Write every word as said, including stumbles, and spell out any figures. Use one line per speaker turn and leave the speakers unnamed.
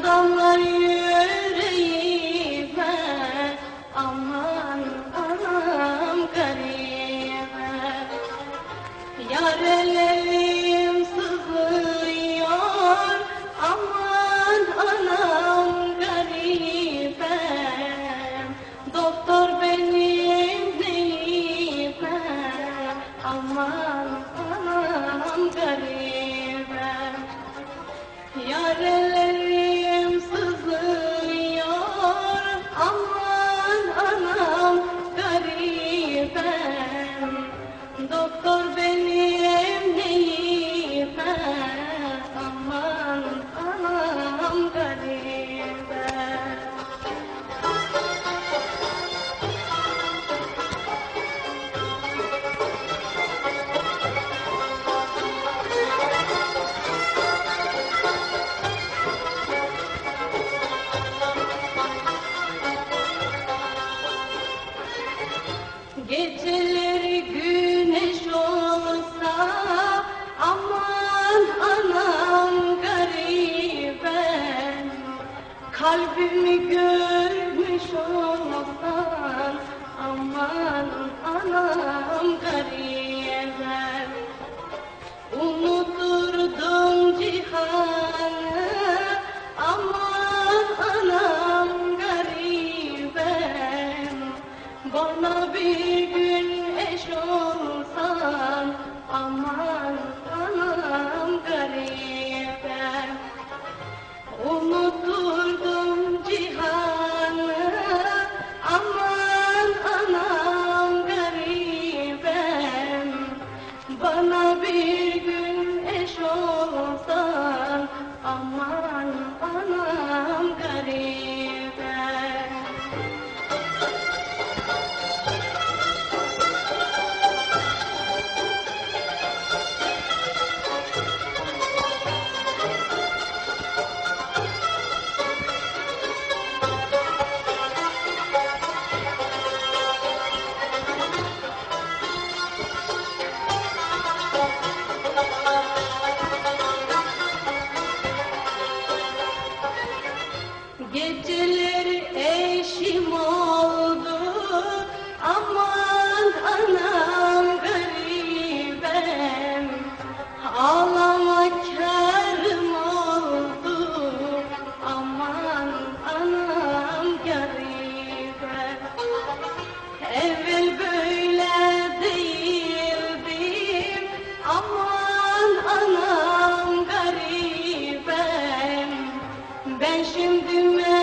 damlar yüreğime, aman anam garime. Yar ellerim sızlıyor, aman anam garibem. Doktor benim neyime, aman anam garibem. Yar ellerim sızlıyor, aman anam garibem. Doktor benim neyime, aman anam garibem. Geceleri güneş olsa, aman anam garibem. Kalbimi görmüş olsan, aman anam garibem. Unuturdum cihanı, aman anam garibem. Bana bir gün eş olsan, aman anam garibem. Unuturdum cihanı, aman anam garibem. Bana bir gün eş olsan, aman anam garibem. Geceleri eşim oldu, aman anam garibem. Ağlamak kârım oldu, aman anam garibem. Evvel böyle değildim, aman anam garibem. Ben şimdi